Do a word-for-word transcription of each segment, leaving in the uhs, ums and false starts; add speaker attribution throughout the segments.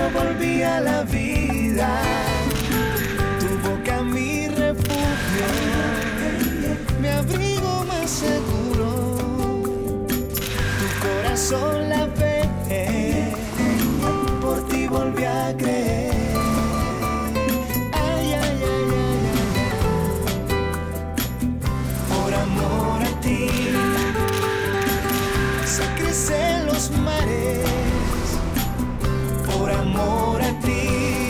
Speaker 1: volví a la vida. Tu boca mi refugio, mi abrigo más seguro. Tu corazón la fe, por ti volví a creer. Ay, ay, ay, ay, ay. Por amor a ti se crecen los mares. Por amor a ti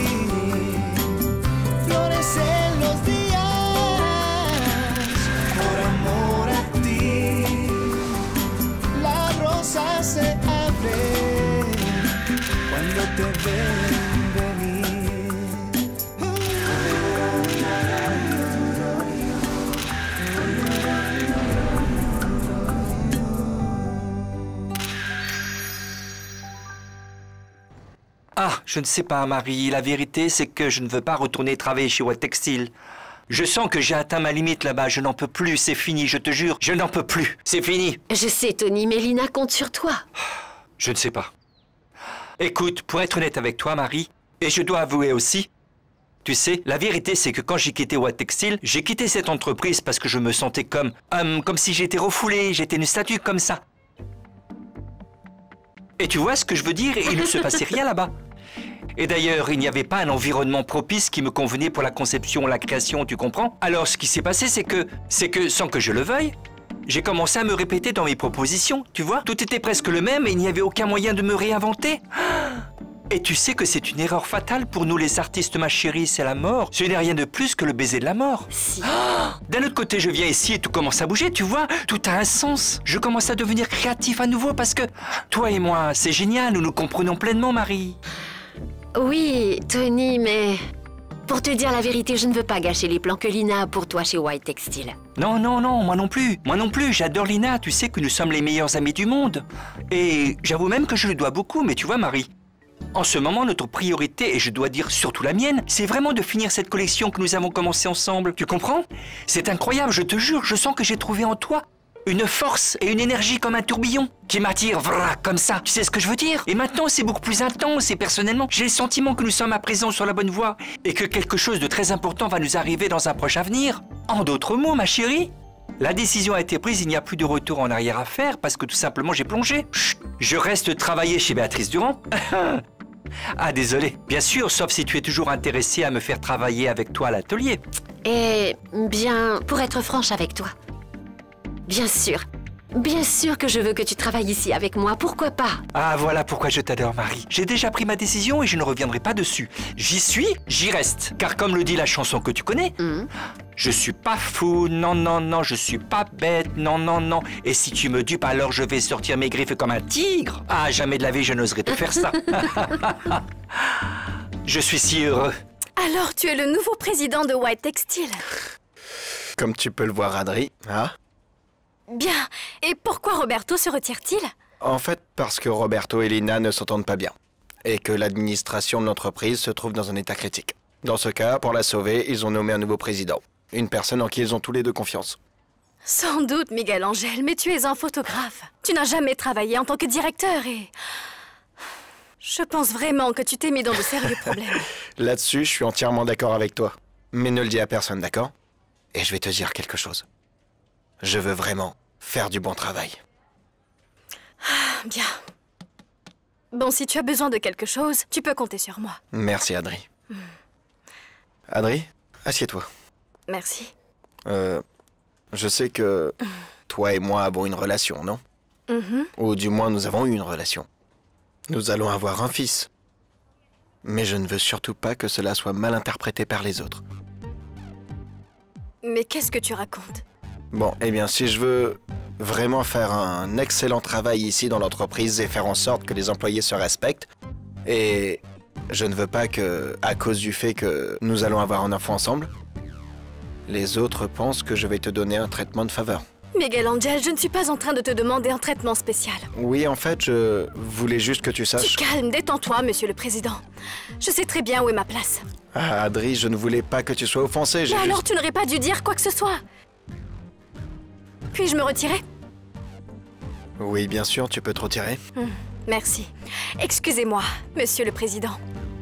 Speaker 1: florecen los días. Por amor a ti la rosa se abre cuando te ven venir.
Speaker 2: Ah, je ne sais pas, Marie. La vérité, c'est que je ne veux pas retourner travailler chez White Textile. Je sens que j'ai atteint ma limite là-bas. Je n'en peux plus. C'est fini, je te jure. Je n'en peux plus. C'est fini.
Speaker 3: Je sais, Tony, mais Lina compte sur toi.
Speaker 2: Je ne sais pas. Écoute, pour être honnête avec toi, Marie, et je dois avouer aussi, tu sais, la vérité, c'est que quand j'ai quitté White Textile, j'ai quitté cette entreprise parce que je me sentais comme... Hum, comme si j'étais refoulé, j'étais une statue comme ça. Et tu vois ce que je veux dire? Il ne se passait rien là-bas. Et d'ailleurs, il n'y avait pas un environnement propice qui me convenait pour la conception, la création, tu comprends? Alors, ce qui s'est passé, c'est que, c'est que, sans que je le veuille, j'ai commencé à me répéter dans mes propositions, tu vois? Tout était presque le même et il n'y avait aucun moyen de me réinventer. Et tu sais que c'est une erreur fatale pour nous les artistes, ma chérie, c'est la mort. Ce n'est rien de plus que le baiser de la mort.
Speaker 3: Si.
Speaker 2: D'un autre côté, je viens ici et tout commence à bouger, tu vois? Tout a un sens. Je commence à devenir créatif à nouveau parce que toi et moi, c'est génial, nous nous comprenons pleinement, Marie.
Speaker 3: Oui, Tony, mais... Pour te dire la vérité, je ne veux pas gâcher les plans que Lina a pour toi chez White Textile.
Speaker 2: Non, non, non, moi non plus. Moi non plus, j'adore Lina, tu sais que nous sommes les meilleurs amis du monde. Et j'avoue même que je lui dois beaucoup, mais tu vois, Marie, en ce moment, notre priorité, et je dois dire surtout la mienne, c'est vraiment de finir cette collection que nous avons commencée ensemble. Tu comprends? C'est incroyable, je te jure, je sens que j'ai trouvé en toi une force et une énergie comme un tourbillon qui m'attire, vrra, comme ça. Tu sais ce que je veux dire? Et maintenant, c'est beaucoup plus intense et personnellement, j'ai le sentiment que nous sommes à présent sur la bonne voie et que quelque chose de très important va nous arriver dans un proche avenir. En d'autres mots, ma chérie, la décision a été prise, il n'y a plus de retour en arrière à faire parce que tout simplement j'ai plongé. Chut, je reste travailler chez Béatrice Durand. Ah, désolé. Bien sûr, sauf si tu es toujours intéressé à me faire travailler avec toi à l'atelier.
Speaker 3: Et bien, pour être franche avec toi, bien sûr, bien sûr que je veux que tu travailles ici avec moi, pourquoi pas?
Speaker 2: Ah, voilà pourquoi je t'adore, Marie. J'ai déjà pris ma décision et je ne reviendrai pas dessus. J'y suis, j'y reste. Car comme le dit la chanson que tu connais,
Speaker 3: mmh.
Speaker 2: je suis pas fou, non, non, non, je suis pas bête, non, non, non. Et si tu me dupes, alors je vais sortir mes griffes comme un tigre. Ah, jamais de la vie, je n'oserais te faire ça. Je suis si heureux.
Speaker 4: Alors, tu es le nouveau président de White Textile.
Speaker 5: Comme tu peux le voir, Adri, hein?
Speaker 4: Bien. Et pourquoi Roberto se retire-t-il?
Speaker 5: En fait, parce que Roberto et Lina ne s'entendent pas bien. Et que l'administration de l'entreprise se trouve dans un état critique. Dans ce cas, pour la sauver, ils ont nommé un nouveau président. Une personne en qui ils ont tous les deux confiance.
Speaker 4: Sans doute, Miguel Angel, mais tu es un photographe. Tu n'as jamais travaillé en tant que directeur et... Je pense vraiment que tu t'es mis dans de sérieux problèmes.
Speaker 5: Là-dessus, je suis entièrement d'accord avec toi. Mais ne le dis à personne, d'accord? Et je vais te dire quelque chose. Je veux vraiment faire du bon travail.
Speaker 4: Ah, bien. Bon, si tu as besoin de quelque chose, tu peux compter sur moi.
Speaker 5: Merci, Adri. Mm. Adri, assieds-toi.
Speaker 4: Merci.
Speaker 5: Euh, je sais que toi et moi avons une relation, non?
Speaker 4: Mm-hmm.
Speaker 5: Ou du moins, nous avons eu une relation. Nous allons avoir un fils. Mais je ne veux surtout pas que cela soit mal interprété par les autres.
Speaker 4: Mais qu'est-ce que tu racontes?
Speaker 5: Bon, eh bien, si je veux vraiment faire un excellent travail ici dans l'entreprise et faire en sorte que les employés se respectent, et je ne veux pas que, à cause du fait que nous allons avoir un enfant ensemble, les autres pensent que je vais te donner un traitement de faveur.
Speaker 4: Miguel Angel, je ne suis pas en train de te demander un traitement spécial.
Speaker 5: Oui, en fait, je voulais juste que tu saches...
Speaker 4: Tu calmes, détends-toi, monsieur le président. Je sais très bien où est ma place.
Speaker 5: Ah, Adri, je ne voulais pas que tu sois offensé, j'ai
Speaker 4: Mais
Speaker 5: juste...
Speaker 4: alors tu n'aurais pas dû dire quoi que ce soit. Puis-je me retirer?
Speaker 5: Oui, bien sûr, tu peux te retirer.
Speaker 4: Hum, merci. Excusez-moi, monsieur le président.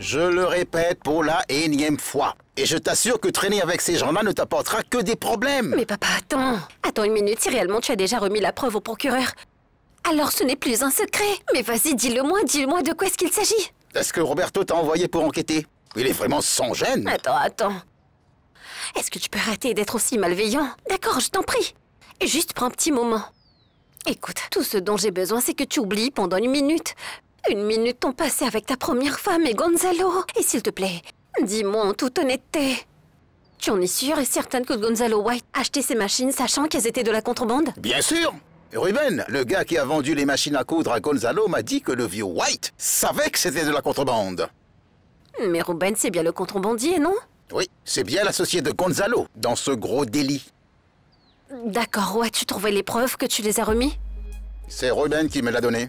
Speaker 6: Je le répète pour la énième fois. Et je t'assure que traîner avec ces gens-là ne t'apportera que des problèmes.
Speaker 3: Mais papa, attends. Attends une minute, si réellement tu as déjà remis la preuve au procureur. Alors ce n'est plus un secret. Mais vas-y, dis-le-moi, dis-le-moi de quoi est-ce qu'il s'agit.
Speaker 6: Est-ce que Roberto t'a envoyé pour enquêter? Il est vraiment sans gêne.
Speaker 3: Attends, attends. Est-ce que tu peux arrêter d'être aussi malveillant? D'accord, je t'en prie. Juste prends un petit moment. Écoute, tout ce dont j'ai besoin, c'est que tu oublies pendant une minute. Une minute ton passé avec ta première femme et Gonzalo. Et s'il te plaît, dis-moi en toute honnêteté. Tu en es sûre et certaine que Gonzalo White a acheté ces machines sachant qu'elles étaient de la contrebande?
Speaker 6: Bien sûr. Ruben, le gars qui a vendu les machines à coudre à Gonzalo, m'a dit que le vieux White savait que c'était de la contrebande.
Speaker 3: Mais Ruben, c'est bien le contrebandier, non?
Speaker 6: Oui, c'est bien l'associé de Gonzalo dans ce gros délit.
Speaker 3: D'accord, ouais, tu trouvais les preuves que tu les as remis?
Speaker 6: C'est Ruben qui me l'a donné.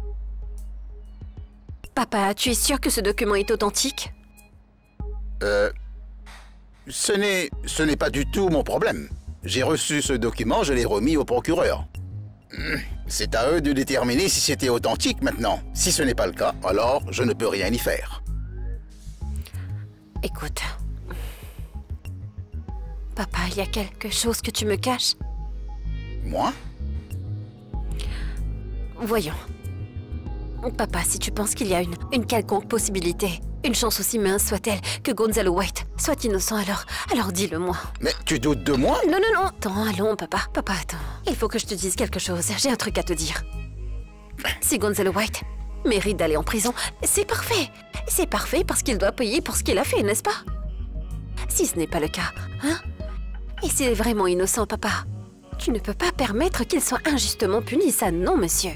Speaker 3: Papa, tu es sûr que ce document est authentique?
Speaker 6: Euh... Ce n'est... ce n'est pas du tout mon problème. J'ai reçu ce document, je l'ai remis au procureur. C'est à eux de déterminer si c'était authentique maintenant. Si ce n'est pas le cas, alors je ne peux rien y faire.
Speaker 3: Écoute... Papa, il y a quelque chose que tu me caches?
Speaker 6: Moi?
Speaker 3: Voyons. Papa, si tu penses qu'il y a une, une quelconque possibilité, une chance aussi mince soit-elle, que Gonzalo White soit innocent, alors, alors dis-le-moi.
Speaker 6: Mais tu doutes de moi?
Speaker 3: Non, non, non. Attends, allons, papa. Papa, attends. Il faut que je te dise quelque chose. J'ai un truc à te dire. Si Gonzalo White mérite d'aller en prison, c'est parfait. C'est parfait parce qu'il doit payer pour ce qu'il a fait, n'est-ce pas? Si ce n'est pas le cas, hein? Et c'est vraiment innocent, papa. Tu ne peux pas permettre qu'il soit injustement puni, ça non, monsieur.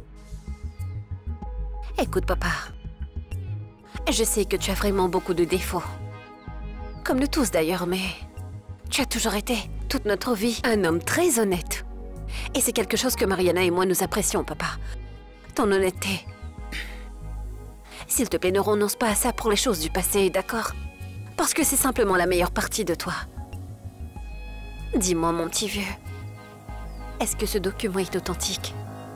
Speaker 3: Écoute, papa. Je sais que tu as vraiment beaucoup de défauts. Comme nous tous d'ailleurs, mais... tu as toujours été, toute notre vie, un homme très honnête. Et c'est quelque chose que Mariana et moi nous apprécions, papa. Ton honnêteté. S'il te plaît, ne renonce pas à ça pour les choses du passé, d'accord? Parce que c'est simplement la meilleure partie de toi. Dis-moi, mon petit vieux, est-ce que ce document est authentique?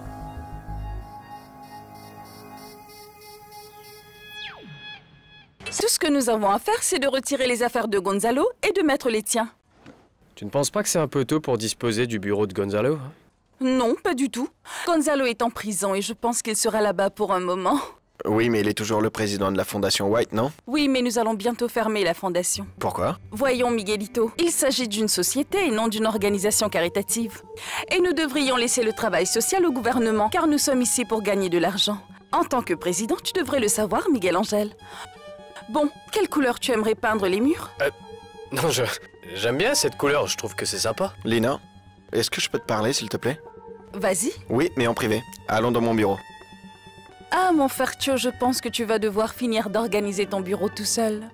Speaker 7: Tout ce que nous avons à faire, c'est de retirer les affaires de Gonzalo et de mettre les tiens.
Speaker 8: Tu ne penses pas que c'est un peu tôt pour disposer du bureau de Gonzalo?
Speaker 7: Non, pas du tout. Gonzalo est en prison et je pense qu'il sera là-bas pour un moment.
Speaker 5: Oui, mais il est toujours le président de la Fondation White, non?
Speaker 7: Oui, mais nous allons bientôt fermer la fondation.
Speaker 5: Pourquoi?
Speaker 7: Voyons, Miguelito, il s'agit d'une société et non d'une organisation caritative. Et nous devrions laisser le travail social au gouvernement, car nous sommes ici pour gagner de l'argent. En tant que président, tu devrais le savoir, Miguel Angel. Bon, quelle couleur tu aimerais peindre les murs?
Speaker 8: Euh, non, je... j'aime bien cette couleur, je trouve que c'est sympa.
Speaker 5: Lina, est-ce que je peux te parler, s'il te plaît?
Speaker 7: Vas-y.
Speaker 5: Oui, mais en privé. Allons dans mon bureau.
Speaker 7: Ah, mon Fertio, je pense que tu vas devoir finir d'organiser ton bureau tout seul.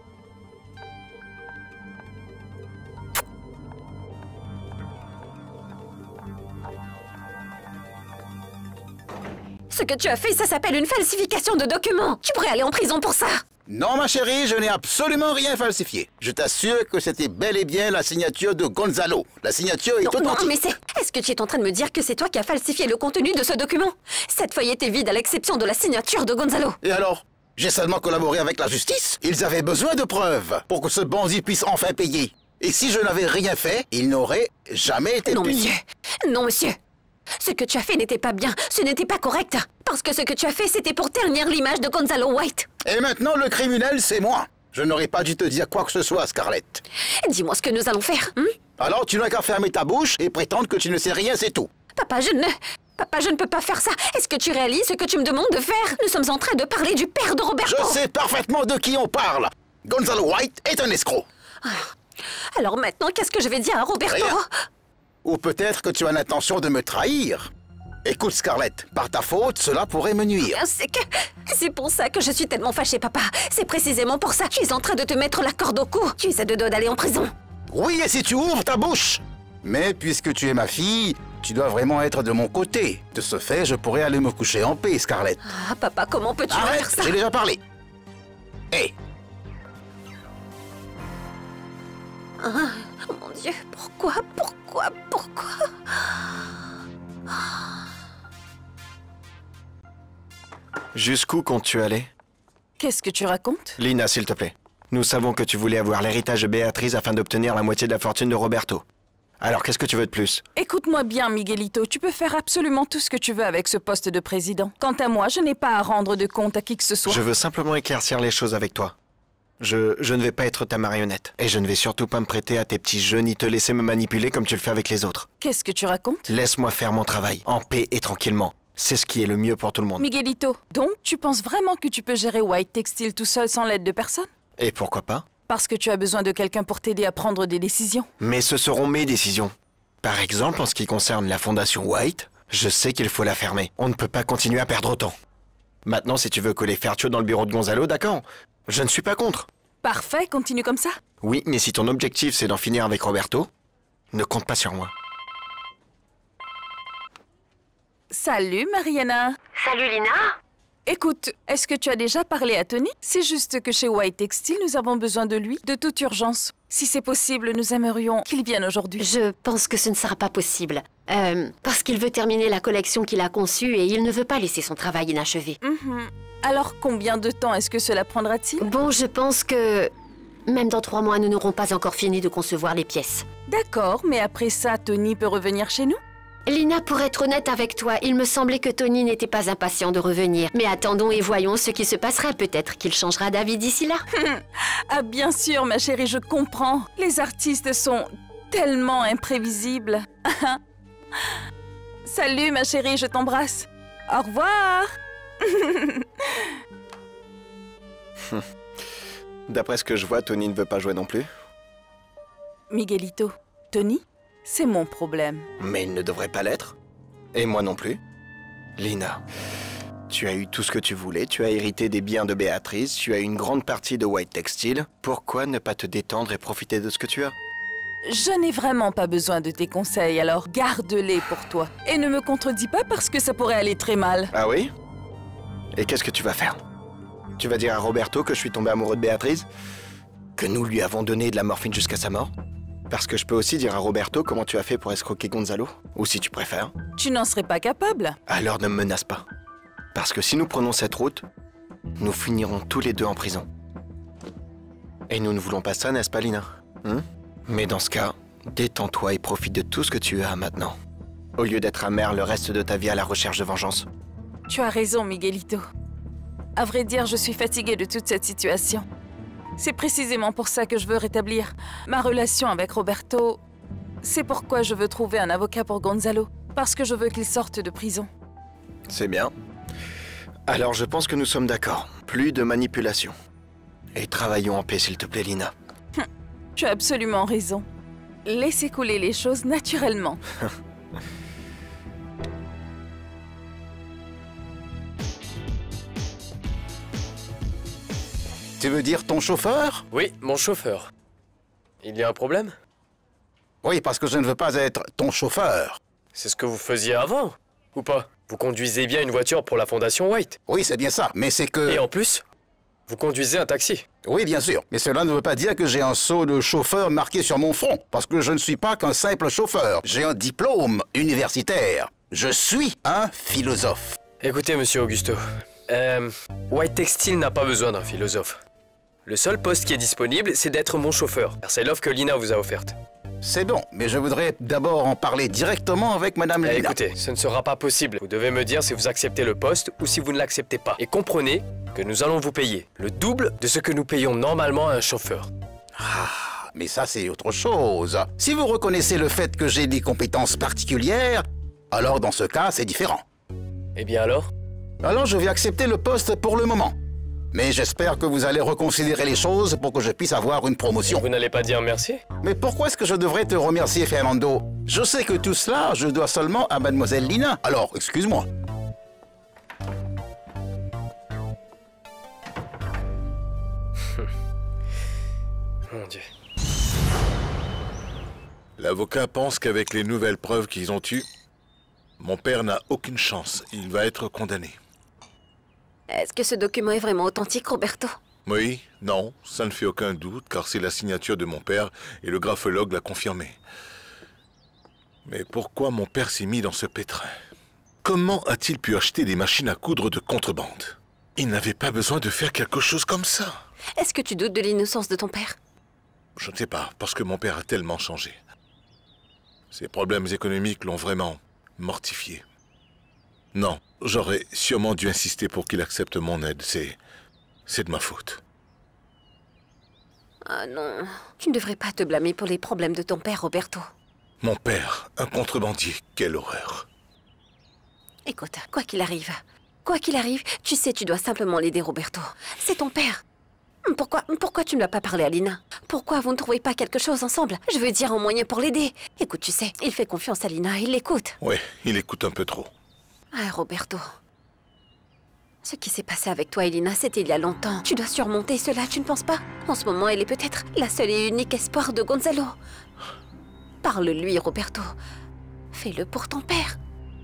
Speaker 3: Ce que tu as fait, ça s'appelle une falsification de documents. Tu pourrais aller en prison pour ça.
Speaker 6: Non, ma chérie, je n'ai absolument rien falsifié. Je t'assure que c'était bel et bien la signature de Gonzalo. La signature est
Speaker 3: Non,
Speaker 6: authentique.
Speaker 3: non, mais c'est... Est-ce que tu es en train de me dire que c'est toi qui as falsifié le contenu de ce document? Cette feuille était vide à l'exception de la signature de Gonzalo.
Speaker 6: Et alors? J'ai seulement collaboré avec la justice. Ils avaient besoin de preuves pour que ce bandit puisse enfin payer. Et si je n'avais rien fait, il n'aurait jamais été
Speaker 3: Non,
Speaker 6: puni.
Speaker 3: monsieur. Non, monsieur. Ce que tu as fait n'était pas bien. Ce n'était pas correct. Parce que ce que tu as fait, c'était pour ternir l'image de Gonzalo White.
Speaker 6: Et maintenant, le criminel, c'est moi. Je n'aurais pas dû te dire quoi que ce soit, Scarlett.
Speaker 3: Dis-moi ce que nous allons faire, hein?
Speaker 6: Alors, tu n'as qu'à fermer ta bouche et prétendre que tu ne sais rien, c'est tout.
Speaker 3: Papa, je ne... Papa, je ne peux pas faire ça. Est-ce que tu réalises ce que tu me demandes de faire? Nous sommes en train de parler du père de Roberto.
Speaker 6: Je sais parfaitement de qui on parle. Gonzalo White est un escroc.
Speaker 3: Alors maintenant, qu'est-ce que je vais dire à Roberto?
Speaker 6: Rien. Ou peut-être que tu as l'intention de me trahir. Écoute, Scarlett, par ta faute, cela pourrait me nuire.
Speaker 3: C'est que... C'est pour ça que je suis tellement fâchée, papa. C'est précisément pour ça. Tu es en train de te mettre la corde au cou. Tu es à deux doigts d'aller en prison.
Speaker 6: Oui, et si tu ouvres ta bouche. Mais puisque tu es ma fille, tu dois vraiment être de mon côté. De ce fait, je pourrais aller me coucher en paix, Scarlett.
Speaker 3: Ah, papa, comment peux-tu faire
Speaker 6: Arrête,
Speaker 3: ça?
Speaker 6: j'ai déjà parlé. Hé,
Speaker 3: Ah, mon Dieu, pourquoi, pourquoi, pourquoi?
Speaker 5: Jusqu'où comptes-tu aller?
Speaker 7: Qu'est-ce que tu racontes?
Speaker 5: Lina, s'il te plaît. Nous savons que tu voulais avoir l'héritage de Béatrice afin d'obtenir la moitié de la fortune de Roberto. Alors, qu'est-ce que tu veux de plus?
Speaker 7: Écoute-moi bien, Miguelito, tu peux faire absolument tout ce que tu veux avec ce poste de président. Quant à moi, je n'ai pas à rendre de compte à qui que ce soit.
Speaker 5: Je veux simplement éclaircir les choses avec toi. Je, je ne vais pas être ta marionnette. Et je ne vais surtout pas me prêter à tes petits jeux ni te laisser me manipuler comme tu le fais avec les autres.
Speaker 7: Qu'est-ce que tu racontes?
Speaker 5: Laisse-moi faire mon travail, en paix et tranquillement. C'est ce qui est le mieux pour tout le monde.
Speaker 7: Miguelito, donc tu penses vraiment que tu peux gérer White Textile tout seul sans l'aide de personne?
Speaker 5: Et pourquoi pas?
Speaker 7: Parce que tu as besoin de quelqu'un pour t'aider à prendre des décisions.
Speaker 5: Mais ce seront mes décisions. Par exemple, en ce qui concerne la fondation White, je sais qu'il faut la fermer. On ne peut pas continuer à perdre autant. Maintenant, si tu veux coller Fertio dans le bureau de Gonzalo, d'accord. Je ne suis pas contre.
Speaker 7: Parfait, continue comme ça.
Speaker 5: Oui, mais si ton objectif c'est d'en finir avec Roberto, ne compte pas sur moi.
Speaker 7: Salut, Mariana.
Speaker 3: Salut Lina.
Speaker 7: Écoute, est-ce que tu as déjà parlé à Tony? C'est juste que chez White Textile, nous avons besoin de lui, de toute urgence. Si c'est possible, nous aimerions qu'il vienne aujourd'hui.
Speaker 3: Je pense que ce ne sera pas possible. Euh, parce qu'il veut terminer la collection qu'il a conçue et il ne veut pas laisser son travail inachevé.
Speaker 7: Mhm. Alors, combien de temps est-ce que cela prendra-t-il?
Speaker 3: Bon, je pense que... Même dans trois mois, nous n'aurons pas encore fini de concevoir les pièces.
Speaker 7: D'accord, mais après ça, Tony peut revenir chez nous?
Speaker 3: Lina, pour être honnête avec toi, il me semblait que Tony n'était pas impatient de revenir. Mais attendons et voyons ce qui se passera. Peut-être qu'il changera d'avis d'ici là.
Speaker 7: Ah bien sûr, ma chérie, je comprends. Les artistes sont tellement imprévisibles. Salut, ma chérie, je t'embrasse. Au revoir.
Speaker 5: D'après ce que je vois, Tony ne veut pas jouer non plus.
Speaker 7: Miguelito, Tony, c'est mon problème.
Speaker 5: Mais il ne devrait pas l'être. Et moi non plus. Lina, tu as eu tout ce que tu voulais, tu as hérité des biens de Béatrice, tu as une grande partie de White Textile. Pourquoi ne pas te détendre et profiter de ce que tu as?
Speaker 7: Je n'ai vraiment pas besoin de tes conseils, alors garde-les pour toi. Et ne me contredis pas parce que ça pourrait aller très mal.
Speaker 5: Ah oui? Et qu'est-ce que tu vas faire? Tu vas dire à Roberto que je suis tombé amoureux de Béatrice? Que nous lui avons donné de la morphine jusqu'à sa mort? Parce que je peux aussi dire à Roberto comment tu as fait pour escroquer Gonzalo. Ou si tu préfères.
Speaker 7: Tu n'en serais pas capable.
Speaker 5: Alors ne me menace pas. Parce que si nous prenons cette route, nous finirons tous les deux en prison. Et nous ne voulons pas ça, n'est-ce pas, Lina? Hein? Mais dans ce cas, détends-toi et profite de tout ce que tu as maintenant. Au lieu d'être amer le reste de ta vie à la recherche de vengeance.
Speaker 7: Tu as raison, Miguelito. À vrai dire, je suis fatiguée de toute cette situation. C'est précisément pour ça que je veux rétablir ma relation avec Roberto. C'est pourquoi je veux trouver un avocat pour Gonzalo. Parce que je veux qu'il sorte de prison.
Speaker 5: C'est bien. Alors je pense que nous sommes d'accord. Plus de manipulation. Et travaillons en paix, s'il te plaît, Lina.
Speaker 7: Tu as absolument raison. Laissez couler les choses naturellement.
Speaker 6: Tu veux dire ton chauffeur?
Speaker 8: Oui, mon chauffeur. Il y a un problème?
Speaker 6: Oui, parce que je ne veux pas être ton chauffeur.
Speaker 8: C'est ce que vous faisiez avant, ou pas? Vous conduisez bien une voiture pour la Fondation White.
Speaker 6: Oui, c'est bien ça, mais c'est que...
Speaker 8: Et en plus, vous conduisez un taxi.
Speaker 6: Oui, bien sûr, mais cela ne veut pas dire que j'ai un sceau de chauffeur marqué sur mon front, parce que je ne suis pas qu'un simple chauffeur. J'ai un diplôme universitaire. Je suis un philosophe.
Speaker 8: Écoutez, monsieur Augusto, euh, White Textile n'a pas besoin d'un philosophe. Le seul poste qui est disponible, c'est d'être mon chauffeur, car c'est l'offre que Lina vous a offerte.
Speaker 6: C'est bon, mais je voudrais d'abord en parler directement avec Madame
Speaker 8: Eh,
Speaker 6: Lina.
Speaker 8: écoutez, ce ne sera pas possible. Vous devez me dire si vous acceptez le poste ou si vous ne l'acceptez pas. Et comprenez que nous allons vous payer le double de ce que nous payons normalement à un chauffeur.
Speaker 6: Ah, mais ça c'est autre chose. Si vous reconnaissez le fait que j'ai des compétences particulières, alors dans ce cas, c'est différent.
Speaker 8: Eh bien alors?
Speaker 6: Alors je vais accepter le poste pour le moment. Mais j'espère que vous allez reconsidérer les choses pour que je puisse avoir une promotion.
Speaker 8: Vous n'allez pas dire merci?
Speaker 6: Mais pourquoi est-ce que je devrais te remercier, Fernando? Je sais que tout cela, je dois seulement à Mademoiselle Lina. Alors, excuse-moi.
Speaker 8: Mon Dieu.
Speaker 9: L'avocat pense qu'avec les nouvelles preuves qu'ils ont eues, mon père n'a aucune chance. Il va être condamné.
Speaker 3: Est-ce que ce document est vraiment authentique, Roberto?
Speaker 9: Oui, non, ça ne fait aucun doute, car c'est la signature de mon père et le graphologue l'a confirmé. Mais pourquoi mon père s'est mis dans ce pétrin? Comment a-t-il pu acheter des machines à coudre de contrebande? Il n'avait pas besoin de faire quelque chose comme ça.
Speaker 3: Est-ce que tu doutes de l'innocence de ton père?
Speaker 9: Je ne sais pas, parce que mon père a tellement changé. Ses problèmes économiques l'ont vraiment mortifié. Non, j'aurais sûrement dû insister pour qu'il accepte mon aide. C'est... c'est de ma faute.
Speaker 3: Ah non, tu ne devrais pas te blâmer pour les problèmes de ton père, Roberto.
Speaker 9: Mon père, un contrebandier, quelle horreur.
Speaker 3: Écoute, quoi qu'il arrive, quoi qu'il arrive, tu sais, tu dois simplement l'aider, Roberto. C'est ton père. Pourquoi, pourquoi tu ne l'as pas parlé à Lina? Pourquoi vous ne trouvez pas quelque chose ensemble? Je veux dire, un moyen pour l'aider. Écoute, tu sais, il fait confiance à Lina, il l'écoute.
Speaker 9: Ouais, il écoute un peu trop.
Speaker 3: Ah, Roberto. Ce qui s'est passé avec toi et Lina, c'était il y a longtemps. Tu dois surmonter cela, tu ne penses pas? En ce moment, elle est peut-être la seule et unique espoir de Gonzalo. Parle-lui, Roberto. Fais-le pour ton père.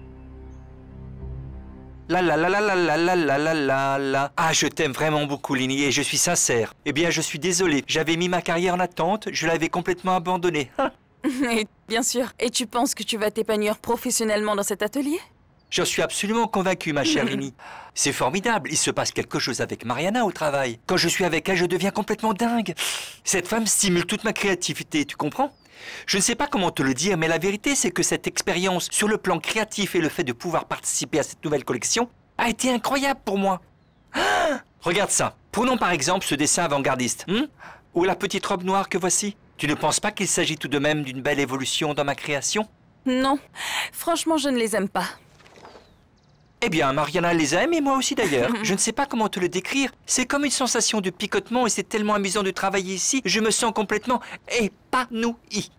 Speaker 2: La la la la la la la la la la la. Ah, je t'aime vraiment beaucoup, Lini, et je suis sincère. Eh bien, je suis désolé. J'avais mis ma carrière en attente, je l'avais complètement abandonnée. Hein?
Speaker 7: Et, bien sûr. Et tu penses que tu vas t'épanouir professionnellement dans cet atelier?
Speaker 2: J'en suis absolument convaincu, ma chère Lini. C'est formidable, il se passe quelque chose avec Mariana au travail. Quand je suis avec elle, je deviens complètement dingue. Cette femme stimule toute ma créativité, tu comprends? Je ne sais pas comment te le dire, mais la vérité, c'est que cette expérience sur le plan créatif et le fait de pouvoir participer à cette nouvelle collection a été incroyable pour moi. Ah, regarde ça. Prenons par exemple ce dessin avant-gardiste. Hein? Ou la petite robe noire que voici. Tu ne penses pas qu'il s'agit tout de même d'une belle évolution dans ma création?
Speaker 7: Non. Franchement, je ne les aime pas.
Speaker 2: Eh bien, Mariana les aime et moi aussi d'ailleurs. Je ne sais pas comment te le décrire. C'est comme une sensation de picotement et c'est tellement amusant de travailler ici. Je me sens complètement épanoui.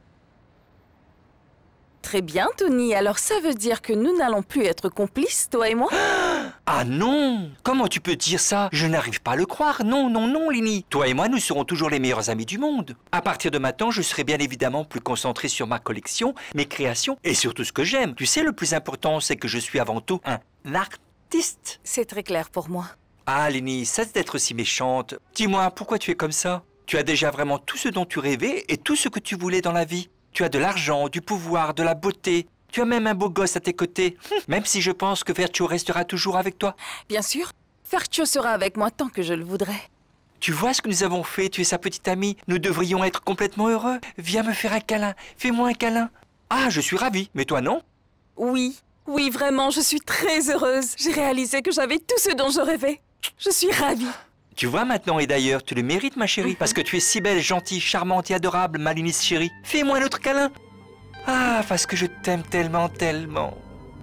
Speaker 7: Très bien, Tony. Alors ça veut dire que nous n'allons plus être complices, toi et moi?
Speaker 2: Ah non! Comment tu peux dire ça? Je n'arrive pas à le croire. Non, non, non, Lini. Toi et moi, nous serons toujours les meilleurs amis du monde. À partir de maintenant, je serai bien évidemment plus concentré sur ma collection, mes créations et surtout ce que j'aime. Tu sais, le plus important, c'est que je suis avant tout un artiste.
Speaker 7: C'est très clair pour moi.
Speaker 2: Ah, Lini, cesse d'être si méchante. Dis-moi, pourquoi tu es comme ça? Tu as déjà vraiment tout ce dont tu rêvais et tout ce que tu voulais dans la vie. Tu as de l'argent, du pouvoir, de la beauté. Tu as même un beau gosse à tes côtés. Même si je pense que Fercio restera toujours avec toi.
Speaker 7: Bien sûr. Fercio sera avec moi tant que je le voudrai.
Speaker 2: Tu vois ce que nous avons fait, tu es sa petite amie. Nous devrions être complètement heureux. Viens me faire un câlin. Fais-moi un câlin. Ah, je suis ravie. Mais toi, non?
Speaker 7: Oui. Oui, vraiment, je suis très heureuse. J'ai réalisé que j'avais tout ce dont je rêvais. Je suis ravie.
Speaker 2: Tu vois maintenant, et d'ailleurs, tu le mérites, ma chérie, parce que tu es si belle, gentille, charmante et adorable, ma Lunice chérie. Fais-moi un autre câlin. Ah, parce que je t'aime tellement, tellement.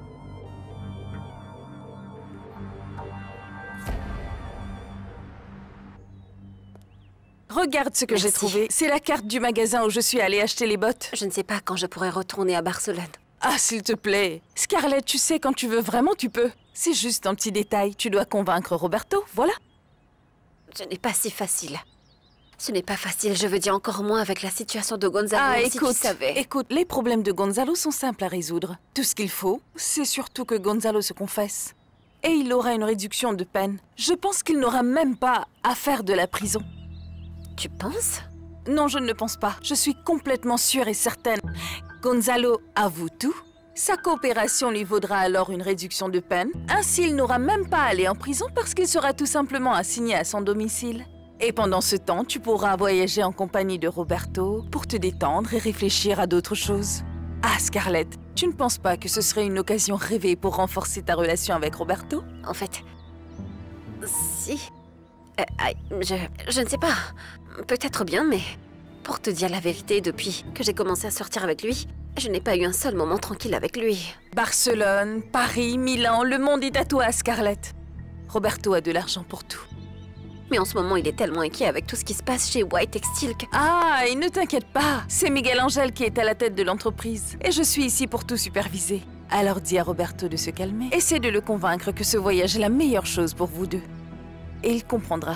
Speaker 7: Regarde ce que j'ai
Speaker 3: Merci.
Speaker 7: trouvé. C'est la carte du magasin où je suis allée acheter les bottes.
Speaker 3: Je ne sais pas quand je pourrai retourner à Barcelone.
Speaker 7: Ah, s'il te plaît. Scarlett, tu sais, quand tu veux vraiment, tu peux. C'est juste un petit détail. Tu dois convaincre Roberto, voilà.
Speaker 3: Ce n'est pas si facile. Ce n'est pas facile, je veux dire encore moins avec la situation de Gonzalo.
Speaker 7: Ah,
Speaker 3: si
Speaker 7: écoute,
Speaker 3: tu savais.
Speaker 7: écoute, les problèmes de Gonzalo sont simples à résoudre. Tout ce qu'il faut, c'est surtout que Gonzalo se confesse. Et il aura une réduction de peine. Je pense qu'il n'aura même pas à faire de la prison.
Speaker 3: Tu penses?
Speaker 7: Non, je ne le pense pas. Je suis complètement sûre et certaine. Gonzalo avoue tout. Sa coopération lui vaudra alors une réduction de peine. Ainsi, il n'aura même pas à aller en prison parce qu'il sera tout simplement assigné à son domicile. Et pendant ce temps, tu pourras voyager en compagnie de Roberto pour te détendre et réfléchir à d'autres choses. Ah, Scarlett, tu ne penses pas que ce serait une occasion rêvée pour renforcer ta relation avec Roberto?
Speaker 3: En fait... Si... Euh, aïe, je, je ne sais pas. Peut-être bien, mais... Pour te dire la vérité, depuis que j'ai commencé à sortir avec lui, je n'ai pas eu un seul moment tranquille avec lui.
Speaker 7: Barcelone, Paris, Milan, le monde est à toi, Scarlett. Roberto a de l'argent pour tout.
Speaker 3: Mais en ce moment, il est tellement inquiet avec tout ce qui se passe chez White Textile que...
Speaker 7: Ah, et ne t'inquiète pas, c'est Miguel Angel qui est à la tête de l'entreprise. Et je suis ici pour tout superviser. Alors dis à Roberto de se calmer. Essaie de le convaincre que ce voyage est la meilleure chose pour vous deux. Et il comprendra.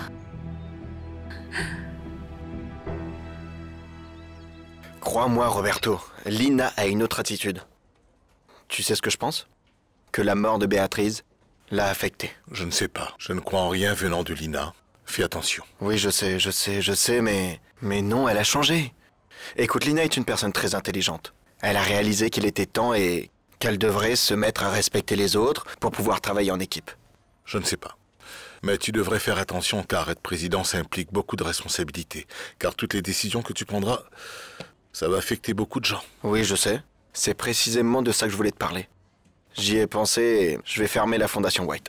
Speaker 5: Crois-moi, Roberto, Lina a une autre attitude. Tu sais ce que je pense? Que la mort de Béatrice l'a affectée.
Speaker 9: Je ne sais pas. Je ne crois en rien venant de Lina. Fais attention.
Speaker 5: Oui, je sais, je sais, je sais, mais... Mais non, elle a changé. Écoute, Lina est une personne très intelligente. Elle a réalisé qu'il était temps et qu'elle devrait se mettre à respecter les autres pour pouvoir travailler en équipe.
Speaker 9: Je ne sais pas. Mais tu devrais faire attention car être président, ça implique beaucoup de responsabilités. Car toutes les décisions que tu prendras, ça va affecter beaucoup de gens.
Speaker 5: Oui, je sais. C'est précisément de ça que je voulais te parler. J'y ai pensé et je vais fermer la Fondation White.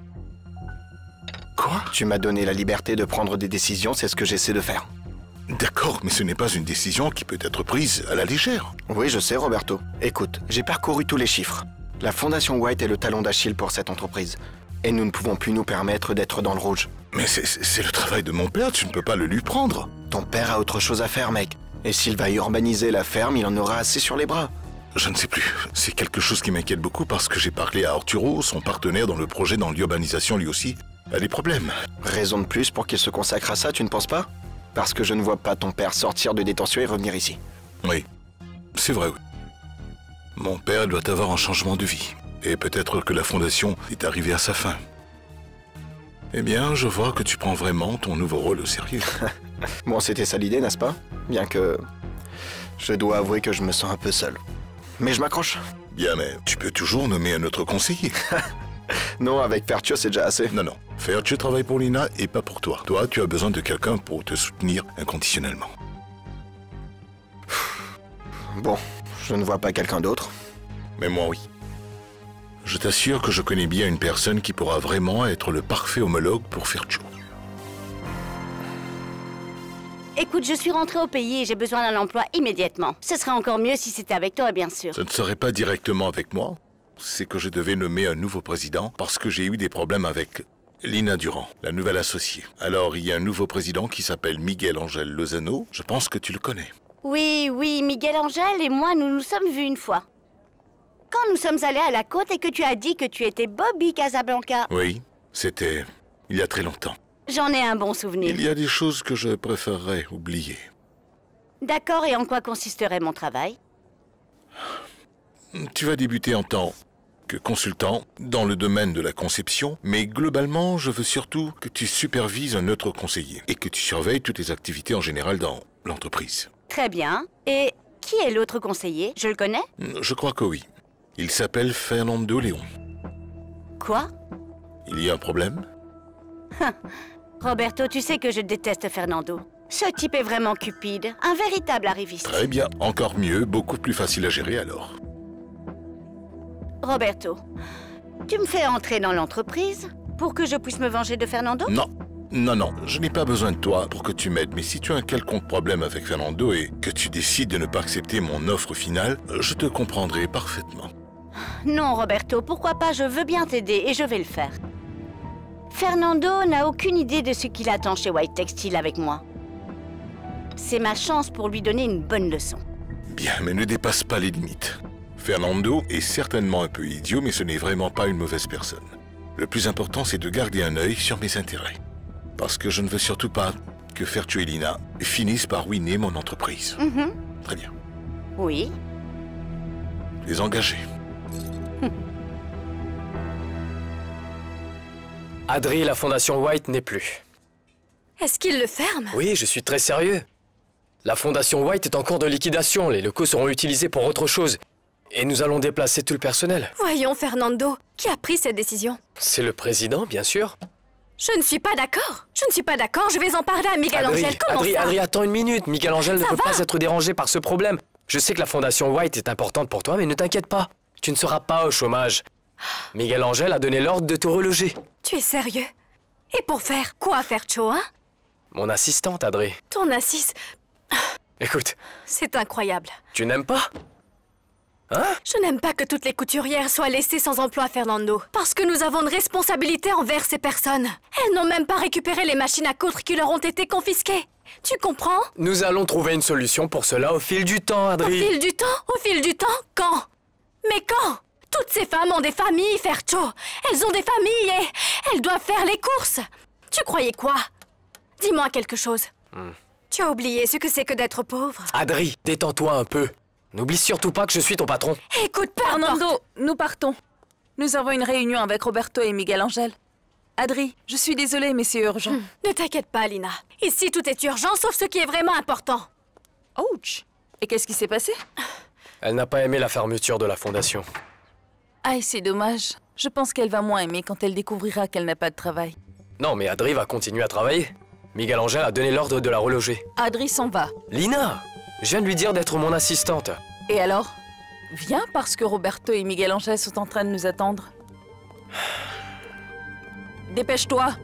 Speaker 9: Quoi?
Speaker 5: Tu m'as donné la liberté de prendre des décisions, c'est ce que j'essaie de faire.
Speaker 9: D'accord, mais ce n'est pas une décision qui peut être prise à la légère.
Speaker 5: Oui, je sais, Roberto. Écoute, j'ai parcouru tous les chiffres. La Fondation White est le talon d'Achille pour cette entreprise. Et nous ne pouvons plus nous permettre d'être dans le rouge.
Speaker 9: Mais c'est le travail de mon père, tu ne peux pas le lui prendre.
Speaker 5: Ton père a autre chose à faire, mec. Et s'il va urbaniser la ferme, il en aura assez sur les bras.
Speaker 9: Je ne sais plus. C'est quelque chose qui m'inquiète beaucoup parce que j'ai parlé à Arturo, son partenaire dans le projet dans l'urbanisation lui aussi, a des problèmes.
Speaker 5: Raison de plus pour qu'il se consacre à ça, tu ne penses pas? Parce que je ne vois pas ton père sortir de détention et revenir ici.
Speaker 9: Oui, c'est vrai, oui. Mon père doit avoir un changement de vie. Et peut-être que la fondation est arrivée à sa fin. Eh bien, je vois que tu prends vraiment ton nouveau rôle au sérieux.
Speaker 5: Bon, c'était ça l'idée, n'est-ce pas? Bien que... je dois avouer que je me sens un peu seul. Mais je m'accroche.
Speaker 9: Bien, mais tu peux toujours nommer un autre conseiller.
Speaker 5: Non, avec Fertio, c'est déjà assez.
Speaker 9: Non, non. Fertio travaille pour Lina et pas pour toi. Toi, tu as besoin de quelqu'un pour te soutenir inconditionnellement.
Speaker 5: Bon, je ne vois pas quelqu'un d'autre.
Speaker 9: Mais moi, oui. Je t'assure que je connais bien une personne qui pourra vraiment être le parfait homologue pour Fertio.
Speaker 10: Écoute, je suis rentrée au pays et j'ai besoin d'un emploi immédiatement. Ce serait encore mieux si c'était avec toi, bien sûr.
Speaker 9: Ce ne serait pas directement avec moi. C'est que je devais nommer un nouveau président parce que j'ai eu des problèmes avec Lina Durand, la nouvelle associée. Alors, il y a un nouveau président qui s'appelle Miguel Angel Lozano. Je pense que tu le connais.
Speaker 10: Oui, oui, Miguel Angel et moi, nous nous sommes vus une fois. Quand nous sommes allés à la côte et que tu as dit que tu étais Bobby Casablanca.
Speaker 9: Oui, c'était il y a très longtemps.
Speaker 10: J'en ai un bon souvenir.
Speaker 9: Il y a des choses que je préférerais oublier.
Speaker 10: D'accord, et en quoi consisterait mon travail?
Speaker 9: Tu vas débuter en tant que consultant dans le domaine de la conception, mais globalement, je veux surtout que tu supervises un autre conseiller et que tu surveilles toutes les activités en général dans l'entreprise.
Speaker 10: Très bien. Et qui est l'autre conseiller? Je le connais?
Speaker 9: Je crois que oui. Il s'appelle Fernando Léon.
Speaker 10: Quoi?
Speaker 9: Il y a un problème?
Speaker 10: Roberto, tu sais que je déteste Fernando. Ce type est vraiment cupide, un véritable arriviste.
Speaker 9: Très bien, encore mieux, beaucoup plus facile à gérer alors.
Speaker 10: Roberto, tu me fais entrer dans l'entreprise pour que je puisse me venger de Fernando?
Speaker 9: Non, non, non, je n'ai pas besoin de toi pour que tu m'aides, mais si tu as un quelconque problème avec Fernando et que tu décides de ne pas accepter mon offre finale, je te comprendrai parfaitement.
Speaker 10: Non, Roberto, pourquoi pas, je veux bien t'aider et je vais le faire. Fernando n'a aucune idée de ce qu'il attend chez White Textile avec moi. C'est ma chance pour lui donner une bonne leçon.
Speaker 9: Bien, mais ne dépasse pas les limites. Fernando est certainement un peu idiot, mais ce n'est vraiment pas une mauvaise personne. Le plus important, c'est de garder un œil sur mes intérêts. Parce que je ne veux surtout pas que Fertio et Lina finissent par ruiner mon entreprise.
Speaker 10: Mm-hmm.
Speaker 9: Très bien.
Speaker 10: Oui.
Speaker 9: Les engager.
Speaker 8: Adri, la Fondation White n'est plus.
Speaker 4: Est-ce qu'il le ferme?
Speaker 8: Oui, je suis très sérieux. La Fondation White est en cours de liquidation. Les locaux seront utilisés pour autre chose. Et nous allons déplacer tout le personnel.
Speaker 4: Voyons, Fernando, qui a pris cette décision?
Speaker 8: C'est le président, bien sûr.
Speaker 4: Je ne suis pas d'accord. Je ne suis pas d'accord. Je vais en parler à Miguel
Speaker 8: Adri,
Speaker 4: Angel. Comment
Speaker 8: Adri,
Speaker 4: ça?
Speaker 8: Adri, attends une minute. Miguel Angel ne
Speaker 4: Ça
Speaker 8: peut
Speaker 4: va?
Speaker 8: pas être dérangé par ce problème. Je sais que la Fondation White est importante pour toi, mais ne t'inquiète pas. Tu ne seras pas au chômage. Miguel Angel a donné l'ordre de te reloger.
Speaker 4: Tu es sérieux? Et pour faire quoi, Fertio, hein?
Speaker 8: Mon assistante, Adri.
Speaker 4: Ton assise...
Speaker 8: Écoute,
Speaker 4: C'est incroyable.
Speaker 8: tu n'aimes pas? Hein?
Speaker 4: Je n'aime pas que toutes les couturières soient laissées sans emploi, Fernando. Parce que nous avons une responsabilité envers ces personnes. Elles n'ont même pas récupéré les machines à coudre qui leur ont été confisquées. Tu comprends?
Speaker 8: Nous allons trouver une solution pour cela au fil du temps,
Speaker 4: Au
Speaker 8: Adri.
Speaker 4: fil du temps? Au fil du temps? Quand? Mais quand? Toutes ces femmes ont des familles, Fertio. Elles ont des familles et elles doivent faire les courses. Tu croyais quoi? Dis-moi quelque chose.
Speaker 8: Hmm.
Speaker 4: Tu as oublié ce que c'est que d'être pauvre.
Speaker 8: Adri, détends-toi un peu. N'oublie surtout pas que je suis ton patron.
Speaker 4: Écoute, peu importe.
Speaker 7: Fernando, nous partons. Nous avons une réunion avec Roberto et Miguel Angel. Adri, je suis désolée, mais c'est urgent.
Speaker 4: Hmm. Ne t'inquiète pas, Lina. Ici, tout est urgent, sauf ce qui est vraiment important.
Speaker 7: Ouch! Et qu'est-ce qui s'est passé?
Speaker 8: Elle n'a pas aimé la fermeture de la fondation.
Speaker 7: Aïe, c'est dommage. Je pense qu'elle va moins aimer quand elle découvrira qu'elle n'a pas de travail.
Speaker 8: Non, mais Adri va continuer à travailler. Miguel Angel a donné l'ordre de la reloger.
Speaker 7: Adri s'en va.
Speaker 8: Lina, je viens de lui dire d'être mon assistante.
Speaker 7: Et alors? Viens parce que Roberto et Miguel Angel sont en train de nous attendre. Dépêche-toi.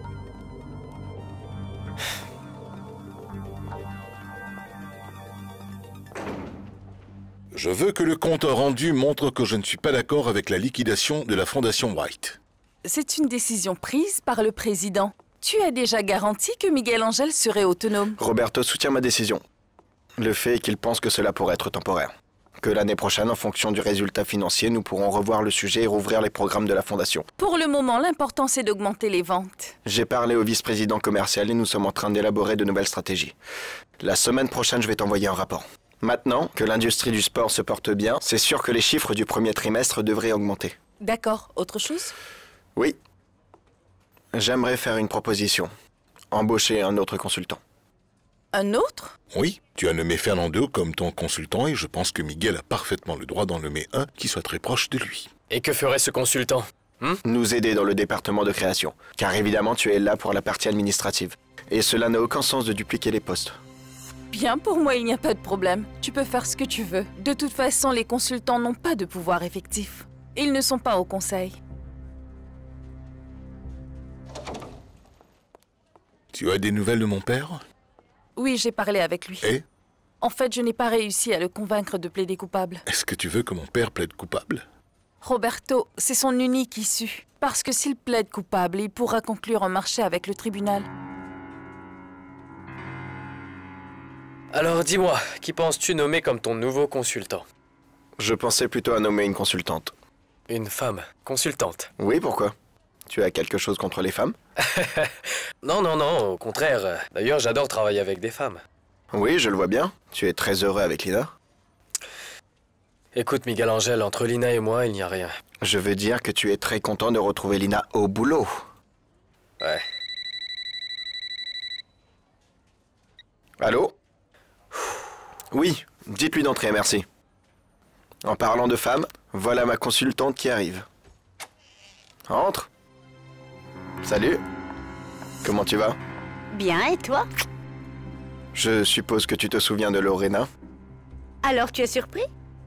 Speaker 9: Je veux que le compte rendu montre que je ne suis pas d'accord avec la liquidation de la Fondation White.
Speaker 7: C'est une décision prise par le président. Tu as déjà garanti que Miguel Angel serait autonome.
Speaker 5: Roberto soutient ma décision. Le fait est qu'il pense que cela pourrait être temporaire. Que l'année prochaine, en fonction du résultat financier, nous pourrons revoir le sujet et rouvrir les programmes de la Fondation.
Speaker 7: Pour le moment, l'important c'est d'augmenter les ventes.
Speaker 5: J'ai parlé au vice-président commercial et nous sommes en train d'élaborer de nouvelles stratégies. La semaine prochaine, je vais t'envoyer un rapport. Maintenant que l'industrie du sport se porte bien, c'est sûr que les chiffres du premier trimestre devraient augmenter.
Speaker 7: D'accord. Autre chose?
Speaker 5: Oui. J'aimerais faire une proposition. Embaucher un autre consultant.
Speaker 7: Un autre?
Speaker 9: Oui, tu as nommé Fernando comme ton consultant et je pense que Miguel a parfaitement le droit d'en nommer un qui soit très proche de lui.
Speaker 8: Et que ferait ce consultant? hmm
Speaker 5: Nous aider dans le département de création. Car évidemment, tu es là pour la partie administrative. Et cela n'a aucun sens de dupliquer les postes.
Speaker 7: Bien, pour moi, il n'y a pas de problème. Tu peux faire ce que tu veux. De toute façon, les consultants n'ont pas de pouvoir effectif. Ils ne sont pas au conseil.
Speaker 9: Tu as des nouvelles de mon père?
Speaker 7: Oui, j'ai parlé avec lui.
Speaker 9: Et?
Speaker 7: En fait, je n'ai pas réussi à le convaincre de plaider coupable.
Speaker 9: Est-ce que tu veux que mon père plaide coupable?
Speaker 7: Roberto, c'est son unique issue. Parce que s'il plaide coupable, il pourra conclure un marché avec le tribunal.
Speaker 8: Alors dis-moi, qui penses-tu nommer comme ton nouveau consultant?
Speaker 5: Je pensais plutôt à nommer une consultante.
Speaker 8: Une femme consultante?
Speaker 5: Oui, pourquoi? Tu as quelque chose contre les femmes?
Speaker 8: Non, non, non, au contraire. D'ailleurs, j'adore travailler avec des femmes.
Speaker 5: Oui, je le vois bien. Tu es très heureux avec Lina.
Speaker 8: Écoute, Miguel Angel, entre Lina et moi, il n'y a rien.
Speaker 5: Je veux dire que tu es très content de retrouver Lina au boulot.
Speaker 8: Ouais.
Speaker 5: Allô? Oui, dites-lui d'entrer, merci. En parlant de femmes, voilà ma consultante qui arrive. Entre. Salut. Comment tu vas?
Speaker 10: Bien, et toi?
Speaker 5: Je suppose que tu te souviens de Lorena?
Speaker 10: Alors tu es surpris?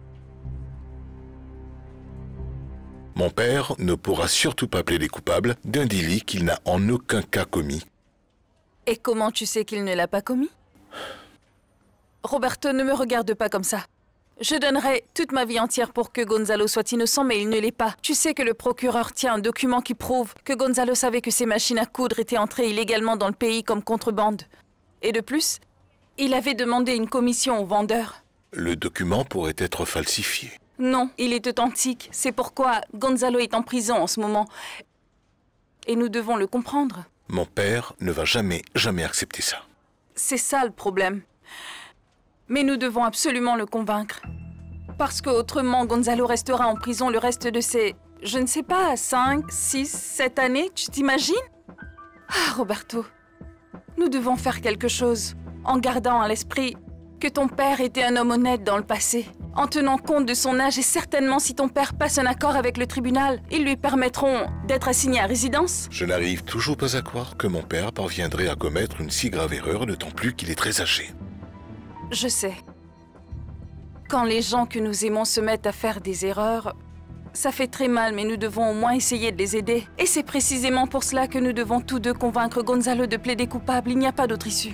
Speaker 9: Mon père ne pourra surtout pas plaider coupable d'un délit qu'il n'a en aucun cas commis.
Speaker 7: Et comment tu sais qu'il ne l'a pas commis? Roberto, ne me regarde pas comme ça. Je donnerais toute ma vie entière pour que Gonzalo soit innocent, mais il ne l'est pas. Tu sais que le procureur tient un document qui prouve que Gonzalo savait que ses machines à coudre étaient entrées illégalement dans le pays comme contrebande. Et de plus, il avait demandé une commission aux vendeurs.
Speaker 9: Le document pourrait être falsifié.
Speaker 7: Non, il est authentique. C'est pourquoi Gonzalo est en prison en ce moment. Et nous devons le comprendre.
Speaker 9: Mon père ne va jamais, jamais accepter ça.
Speaker 7: C'est ça le problème. Mais nous devons absolument le convaincre. Parce qu'autrement, Gonzalo restera en prison le reste de ses... Je ne sais pas, cinq, six, sept années, tu t'imagines? Ah, Roberto, nous devons faire quelque chose, en gardant à l'esprit que ton père était un homme honnête dans le passé. En tenant compte de son âge et certainement si ton père passe un accord avec le tribunal, ils lui permettront d'être assigné à résidence.
Speaker 9: Je n'arrive toujours pas à croire que mon père parviendrait à commettre une si grave erreur, d'autant plus qu'il est très âgé.
Speaker 7: Je sais. Quand les gens que nous aimons se mettent à faire des erreurs, ça fait très mal, mais nous devons au moins essayer de les aider. Et c'est précisément pour cela que nous devons tous deux convaincre Gonzalo de plaider coupable. Il n'y a pas d'autre issue.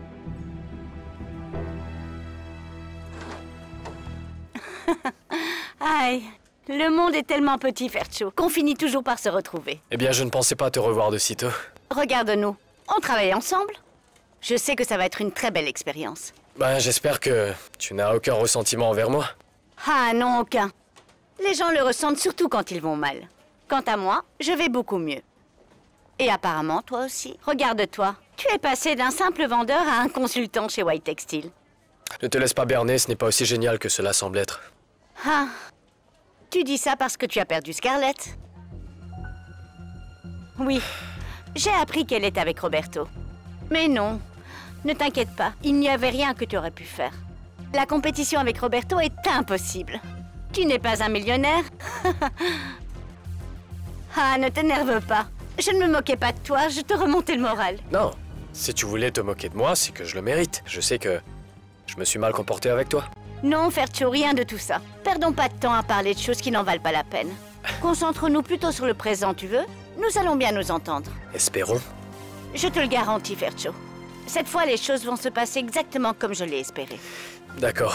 Speaker 10: Aïe, le monde est tellement petit, Fercho, qu'on finit toujours par se retrouver.
Speaker 8: Eh bien, je ne pensais pas te revoir de sitôt.
Speaker 10: Regarde-nous, on travaille ensemble. Je sais que ça va être une très belle expérience.
Speaker 8: Ben, j'espère que tu n'as aucun ressentiment envers moi.
Speaker 10: Ah non, aucun. Les gens le ressentent surtout quand ils vont mal. Quant à moi, je vais beaucoup mieux. Et apparemment, toi aussi. Regarde-toi, tu es passé d'un simple vendeur à un consultant chez White Textile.
Speaker 8: Ne te laisse pas berner, ce n'est pas aussi génial que cela semble être.
Speaker 10: Ah, tu dis ça parce que tu as perdu Scarlett. Oui, j'ai appris qu'elle est avec Roberto. Mais non, ne t'inquiète pas, il n'y avait rien que tu aurais pu faire. La compétition avec Roberto est impossible. Tu n'es pas un millionnaire. Ah, ne t'énerve pas. Je ne me moquais pas de toi, je te remontais le moral.
Speaker 8: Non, si tu voulais te moquer de moi, c'est que je le mérite. Je sais que je me suis mal comporté avec toi.
Speaker 10: Non, Fercho, rien de tout ça. Perdons pas de temps à parler de choses qui n'en valent pas la peine. Concentrons-nous plutôt sur le présent, tu veux? Nous allons bien nous entendre.
Speaker 8: Espérons.
Speaker 10: Je te le garantis, Fercho. Cette fois, les choses vont se passer exactement comme je l'ai espéré.
Speaker 8: D'accord.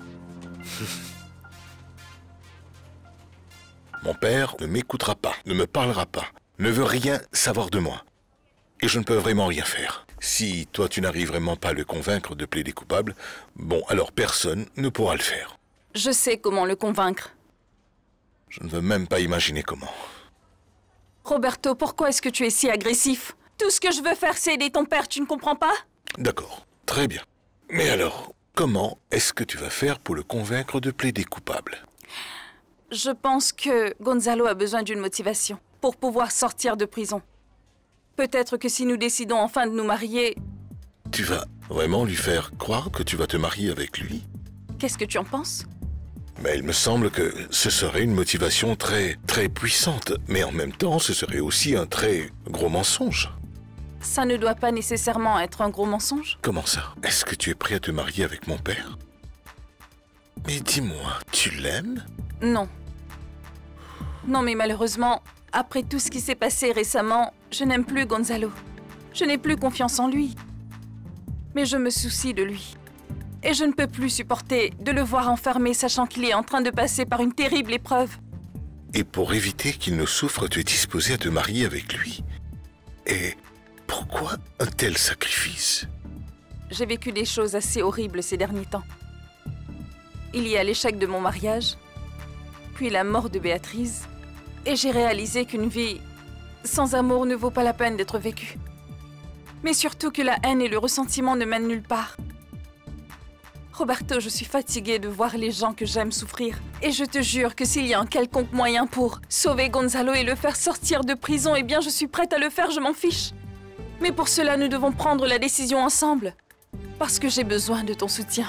Speaker 9: Mon père ne m'écoutera pas, ne me parlera pas, ne veut rien savoir de moi. Et je ne peux vraiment rien faire. Si toi tu n'arrives vraiment pas à le convaincre de plaider coupable, bon, alors personne ne pourra le faire.
Speaker 7: Je sais comment le convaincre.
Speaker 9: Je ne veux même pas imaginer comment.
Speaker 7: Roberto, pourquoi est-ce que tu es si agressif? Tout ce que je veux faire, c'est aider ton père, tu ne comprends pas?
Speaker 9: D'accord, très bien. Mais alors, comment est-ce que tu vas faire pour le convaincre de plaider coupable?
Speaker 7: Je pense que Gonzalo a besoin d'une motivation pour pouvoir sortir de prison. Peut-être que si nous décidons enfin de nous marier...
Speaker 9: Tu vas vraiment lui faire croire que tu vas te marier avec lui?
Speaker 7: Qu'est-ce que tu en penses?
Speaker 9: Mais il me semble que ce serait une motivation très, très puissante. Mais en même temps, ce serait aussi un très gros mensonge.
Speaker 7: Ça ne doit pas nécessairement être un gros mensonge.
Speaker 9: Comment ça? Est-ce que tu es prêt à te marier avec mon père? Mais dis-moi, tu l'aimes?
Speaker 7: Non. Non, mais malheureusement, après tout ce qui s'est passé récemment, je n'aime plus Gonzalo. Je n'ai plus confiance en lui. Mais je me soucie de lui. Et je ne peux plus supporter de le voir enfermé, sachant qu'il est en train de passer par une terrible épreuve.
Speaker 9: Et pour éviter qu'il ne souffre, tu es disposé à te marier avec lui. Et pourquoi un tel sacrifice?
Speaker 7: J'ai vécu des choses assez horribles ces derniers temps. Il y a l'échec de mon mariage, puis la mort de Béatrice, et j'ai réalisé qu'une vie sans amour ne vaut pas la peine d'être vécue. Mais surtout que la haine et le ressentiment ne mènent nulle part. Roberto, je suis fatiguée de voir les gens que j'aime souffrir. Et je te jure que s'il y a un quelconque moyen pour sauver Gonzalo et le faire sortir de prison, eh bien je suis prête à le faire, je m'en fiche. Mais pour cela, nous devons prendre la décision ensemble. Parce que j'ai besoin de ton soutien.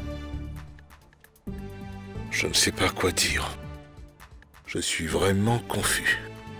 Speaker 9: Je ne sais pas quoi dire. Je suis vraiment confus.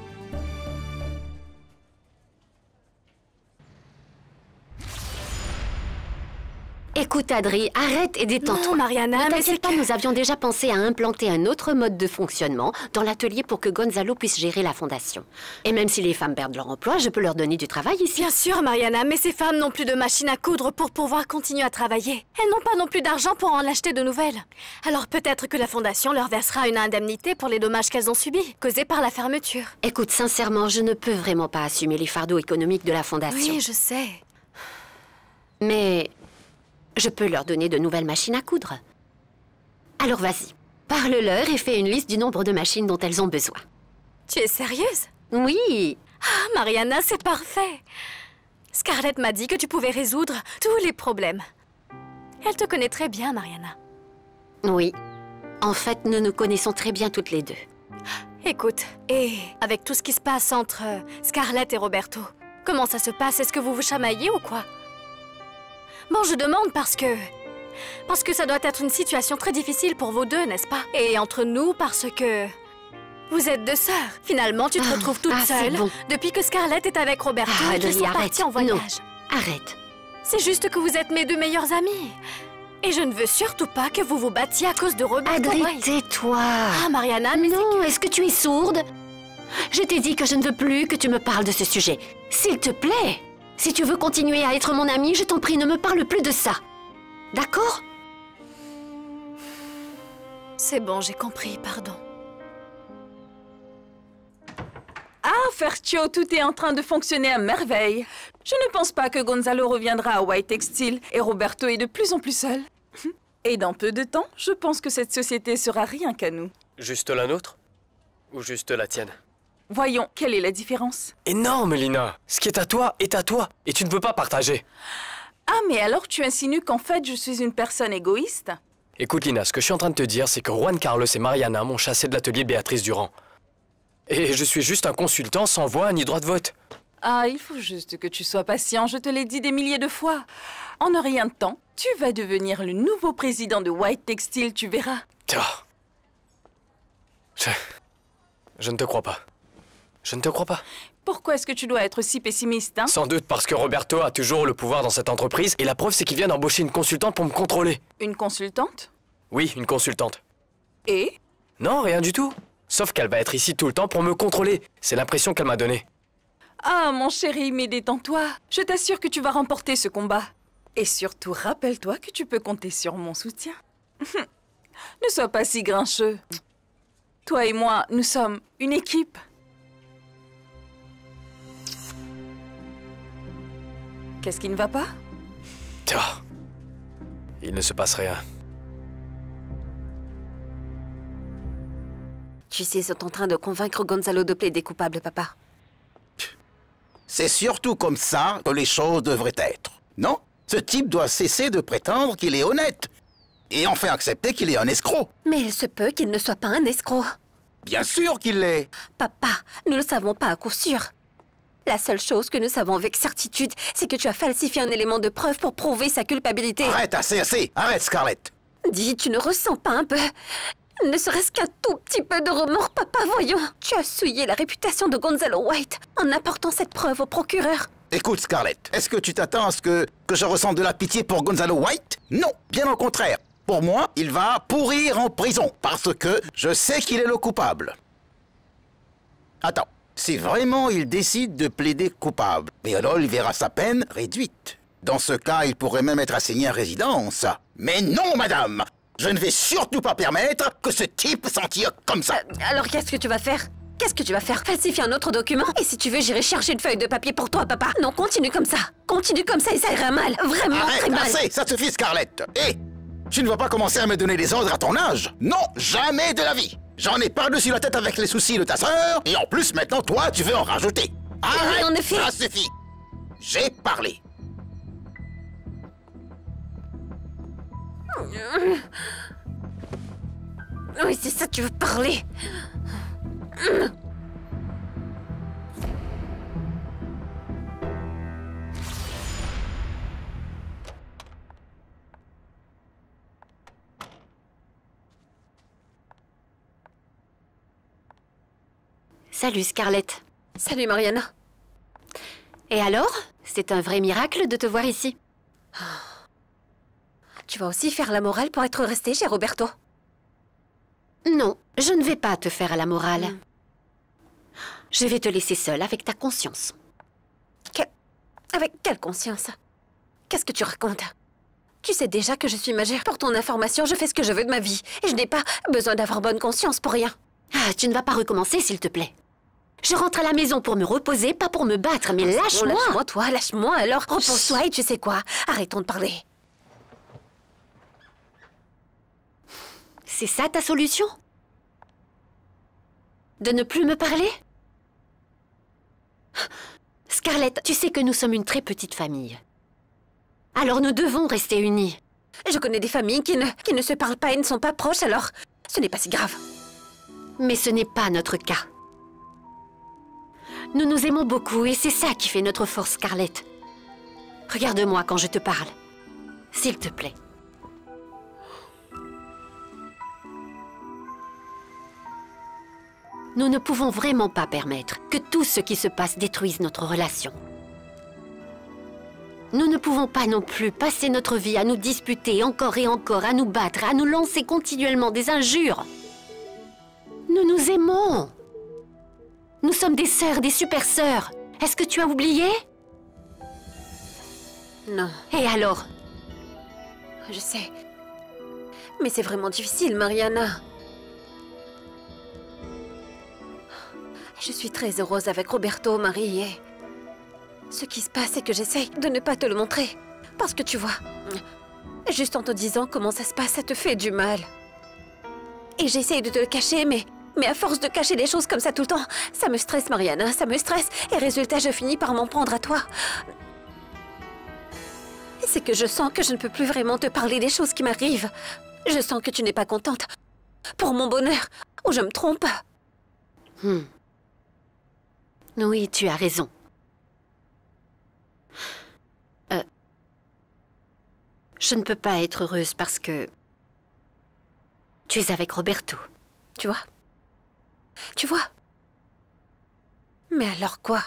Speaker 3: Écoute, Adri, arrête et détends-toi.
Speaker 4: Non, Mariana,
Speaker 3: ne
Speaker 4: mais
Speaker 3: t'inquiète
Speaker 4: c'est
Speaker 3: pas,
Speaker 4: que...
Speaker 3: nous avions déjà pensé à implanter un autre mode de fonctionnement dans l'atelier pour que Gonzalo puisse gérer la fondation. Et même si les femmes perdent leur emploi, je peux leur donner du travail ici.
Speaker 4: Bien sûr, Mariana, mais ces femmes n'ont plus de machine à coudre pour pouvoir continuer à travailler. Elles n'ont pas non plus d'argent pour en acheter de nouvelles. Alors peut-être que la fondation leur versera une indemnité pour les dommages qu'elles ont subis, causés par la fermeture.
Speaker 3: Écoute, sincèrement, je ne peux vraiment pas assumer les fardeaux économiques de la fondation.
Speaker 4: Oui, je sais.
Speaker 3: Mais je peux leur donner de nouvelles machines à coudre. Alors vas-y, parle-leur et fais une liste du nombre de machines dont elles ont besoin.
Speaker 4: Tu es sérieuse?
Speaker 3: Oui.
Speaker 4: Ah, Mariana, c'est parfait. Scarlett m'a dit que tu pouvais résoudre tous les problèmes. Elle te connaît très bien, Mariana.
Speaker 3: Oui. En fait, nous nous connaissons très bien toutes les deux.
Speaker 4: Écoute, et avec tout ce qui se passe entre Scarlett et Roberto, comment ça se passe? Est-ce que vous vous chamaillez ou quoi? Bon, je demande parce que... Parce que ça doit être une situation très difficile pour vous deux, n'est-ce pas? Et entre nous, parce que... Vous êtes deux sœurs. Finalement, tu te
Speaker 3: Ah,
Speaker 4: retrouves toute
Speaker 3: ah, c'est
Speaker 4: seule
Speaker 3: bon.
Speaker 4: depuis que Scarlett est avec Roberto
Speaker 3: Ah,
Speaker 4: et qu'ils
Speaker 3: Adri,
Speaker 4: sont
Speaker 3: arrête.
Speaker 4: partis en voyage.
Speaker 3: Non, arrête.
Speaker 4: C'est juste que vous êtes mes deux meilleures amies. Et je ne veux surtout pas que vous vous battiez à cause de Roberto.
Speaker 3: Adri,
Speaker 4: Bray.
Speaker 3: tais-toi.
Speaker 4: Ah, Mariana, mais
Speaker 3: Non, est-ce que tu es sourde? Je t'ai dit que je ne veux plus que tu me parles de ce sujet. S'il te plaît, si tu veux continuer à être mon amie, je t'en prie, ne me parle plus de ça. D'accord?
Speaker 4: c'est bon, j'ai compris, pardon.
Speaker 7: Ah, Fercho, tout est en train de fonctionner à merveille. Je ne pense pas que Gonzalo reviendra à White Textile et Roberto est de plus en plus seul. Et dans peu de temps, je pense que cette société sera rien qu'à nous.
Speaker 8: Juste la nôtre? Ou juste la tienne?
Speaker 7: Voyons, quelle est la différence?
Speaker 8: Énorme, Lina! Ce qui est à toi est à toi, et tu ne peux pas partager.
Speaker 7: Ah, mais alors tu insinues qu'en fait je suis une personne égoïste?
Speaker 8: Écoute, Lina, ce que je suis en train de te dire, c'est que Juan Carlos et Mariana m'ont chassé de l'atelier Béatrice Durand. Et je suis juste un consultant sans voix ni droit de vote.
Speaker 7: Ah, il faut juste que tu sois patient, je te l'ai dit des milliers de fois. En un rien de temps, tu vas devenir le nouveau président de White Textile, tu verras.
Speaker 8: Ah. Je... Je ne te crois pas. Je ne te crois pas.
Speaker 7: Pourquoi est-ce que tu dois être si pessimiste, hein?
Speaker 8: Sans doute parce que Roberto a toujours le pouvoir dans cette entreprise, et la preuve c'est qu'il vient d'embaucher une consultante pour me contrôler.
Speaker 7: Une consultante?
Speaker 8: Oui, une consultante.
Speaker 7: Et?
Speaker 8: Non, rien du tout. Sauf qu'elle va être ici tout le temps pour me contrôler. C'est l'impression qu'elle m'a donnée.
Speaker 7: Ah, mon chéri, mais détends-toi. Je t'assure que tu vas remporter ce combat. Et surtout, rappelle-toi que tu peux compter sur mon soutien. Ne sois pas si grincheux. Toi et moi, nous sommes une équipe. Qu'est-ce qui ne va pas?
Speaker 8: Oh. Il ne se passe rien.
Speaker 3: Tu sais, ils sont en train de convaincre Gonzalo de plaider coupable, papa.
Speaker 6: C'est surtout comme ça que les choses devraient être. Non? Ce type doit cesser de prétendre qu'il est honnête. Et enfin accepter qu'il est un escroc.
Speaker 3: Mais il se peut qu'il ne soit pas un escroc.
Speaker 6: Bien sûr qu'il l'est.
Speaker 3: Papa, nous ne le savons pas à coup sûr. La seule chose que nous savons avec certitude, c'est que tu as falsifié un élément de preuve pour prouver sa culpabilité.
Speaker 6: Arrête, assez, assez. Arrête, Scarlett.
Speaker 3: Dis, tu ne ressens pas un peu, ne serait-ce qu'un tout petit peu de remords, papa, voyons. Tu as souillé la réputation de Gonzalo White en apportant cette preuve au procureur.
Speaker 6: Écoute, Scarlett, est-ce que tu t'attends à ce que, que je ressente de la pitié pour Gonzalo White? Non, bien au contraire. Pour moi, il va pourrir en prison, parce que je sais qu'il est le coupable. Attends, si vraiment il décide de plaider coupable, mais alors il verra sa peine réduite. Dans ce cas, il pourrait même être assigné à résidence. Mais non, madame! Je ne vais surtout pas permettre que ce type s'en tire comme ça.
Speaker 3: Euh, alors qu'est-ce que tu vas faire? Qu'est-ce que tu vas faire? Falsifier un autre document? Et si tu veux, j'irai chercher une feuille de papier pour toi, papa. Non, continue comme ça. Continue comme ça et ça ira mal. Vraiment
Speaker 6: Arrête,
Speaker 3: très mal.
Speaker 6: assez, ça suffit, Scarlett. Hé, tu ne vas pas commencer à me donner des ordres à ton âge? Non, jamais de la vie. J'en ai par-dessus la tête avec les soucis de ta sœur. Et en plus, maintenant, toi, tu veux en rajouter. Arrête,
Speaker 3: en effet.
Speaker 6: ça suffit. J'ai parlé.
Speaker 3: Oui, c'est ça, tu veux parler.
Speaker 10: Salut Scarlett.
Speaker 3: Salut, Mariana.
Speaker 10: Et alors? C'est un vrai miracle de te voir ici.
Speaker 3: Tu vas aussi faire la morale pour être restée chez Roberto?
Speaker 10: Non, je ne vais pas te faire à la morale.
Speaker 3: Mm.
Speaker 10: Je vais te laisser seule avec ta conscience.
Speaker 3: Que... Avec quelle conscience? Qu'est-ce que tu racontes? Tu sais déjà que je suis majeure. Pour ton information, je fais ce que je veux de ma vie. Et je n'ai pas besoin d'avoir bonne conscience pour rien.
Speaker 10: Ah, tu ne vas pas recommencer, s'il te plaît. Je rentre à la maison pour me reposer, pas pour me battre, mais lâche-moi.
Speaker 3: Lâche-moi, toi, lâche-moi. Alors, repose-toi et tu sais quoi? Arrêtons de parler.
Speaker 10: C'est ça ta solution? De ne plus me parler? Scarlett, tu sais que nous sommes une très petite famille. Alors nous devons rester unis.
Speaker 3: Je connais des familles qui ne, qui ne se parlent pas et ne sont pas proches, alors ce n'est pas si grave.
Speaker 10: Mais ce n'est pas notre cas. Nous nous aimons beaucoup et c'est ça qui fait notre force, Scarlett. Regarde-moi quand je te parle. S'il te plaît. Nous ne pouvons vraiment pas permettre que tout ce qui se passe détruise notre relation. Nous ne pouvons pas non plus passer notre vie à nous disputer encore et encore, à nous battre, à nous lancer continuellement des injures. Nous nous aimons. Nous sommes des sœurs, des super sœurs. Est-ce que tu as oublié?
Speaker 3: Non.
Speaker 10: Et alors?
Speaker 3: Je sais. Mais c'est vraiment difficile, Mariana. Je suis très heureuse avec Roberto, Marie, et... Ce qui se passe, c'est que j'essaye de ne pas te le montrer. Parce que tu vois, juste en te disant comment ça se passe, ça te fait du mal. Et j'essaye de te le cacher, mais... Mais à force de cacher des choses comme ça tout le temps, ça me stresse, Mariana, ça me stresse. Et résultat, je finis par m'en prendre à toi. C'est que je sens que je ne peux plus vraiment te parler des choses qui m'arrivent. Je sens que tu n'es pas contente. Pour mon bonheur, ou je me trompe.
Speaker 10: Hmm. Oui, tu as raison. Euh, je ne peux pas être heureuse parce que... Tu es avec Roberto.
Speaker 3: Tu vois? Tu vois? Mais alors quoi?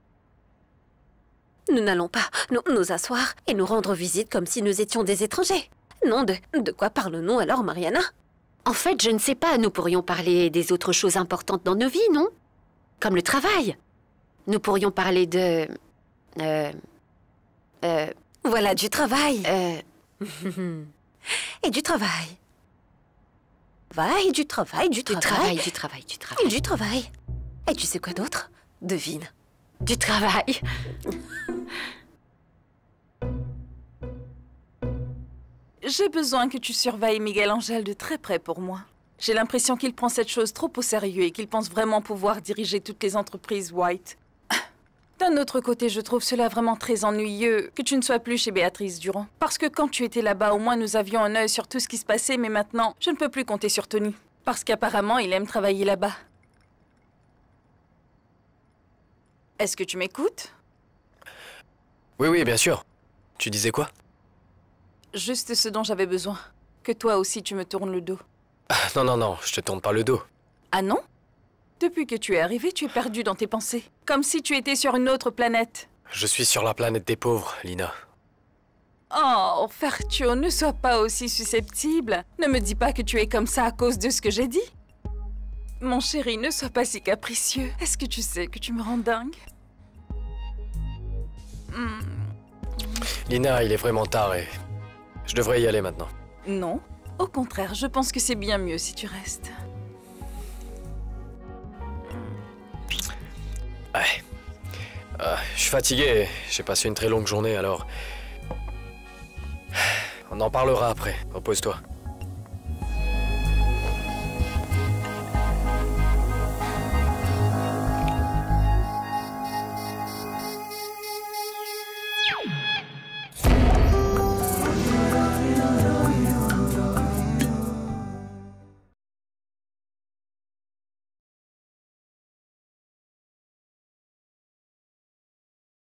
Speaker 3: Nous n'allons pas nous, nous asseoir et nous rendre visite comme si nous étions des étrangers. Non, de, de quoi parlons-nous alors, Mariana?
Speaker 11: En fait, je ne sais pas, nous pourrions parler des autres choses importantes dans nos vies, non? Comme le travail. Nous pourrions parler de... Euh... Euh...
Speaker 3: Voilà, du travail.
Speaker 11: Euh...
Speaker 3: Et du travail. Va, et du travail, du
Speaker 11: Du
Speaker 3: travail.
Speaker 11: travail, du travail, du travail.
Speaker 3: Et du travail. Et tu sais quoi d'autre? Devine.
Speaker 11: Du travail.
Speaker 7: J'ai besoin que tu surveilles Miguel Angel de très près pour moi. J'ai l'impression qu'il prend cette chose trop au sérieux et qu'il pense vraiment pouvoir diriger toutes les entreprises White. D'un autre côté, je trouve cela vraiment très ennuyeux que tu ne sois plus chez Béatrice Durand. Parce que quand tu étais là-bas, au moins nous avions un œil sur tout ce qui se passait, mais maintenant, je ne peux plus compter sur Tony. Parce qu'apparemment, il aime travailler là-bas. Est-ce que tu m'écoutes?
Speaker 8: Oui, oui, bien sûr. Tu disais quoi?
Speaker 7: Juste ce dont j'avais besoin. Que toi aussi tu me tournes le dos.
Speaker 8: Non, non, non, je te tourne pas le dos.
Speaker 7: Ah non? Depuis que tu es arrivé, tu es perdu dans tes pensées. Comme si tu étais sur une autre planète.
Speaker 8: Je suis sur la planète des pauvres, Lina.
Speaker 7: Oh, Fertio, ne sois pas aussi susceptible. Ne me dis pas que tu es comme ça à cause de ce que j'ai dit. Mon chéri, ne sois pas si capricieux. Est-ce que tu sais que tu me rends dingue? Hmm.
Speaker 8: Lina, il est vraiment tard et je devrais y aller maintenant.
Speaker 7: Non, au contraire, je pense que c'est bien mieux si tu restes.
Speaker 8: Ouais. Euh, je suis fatigué, j'ai passé une très longue journée alors... On en parlera après, repose-toi.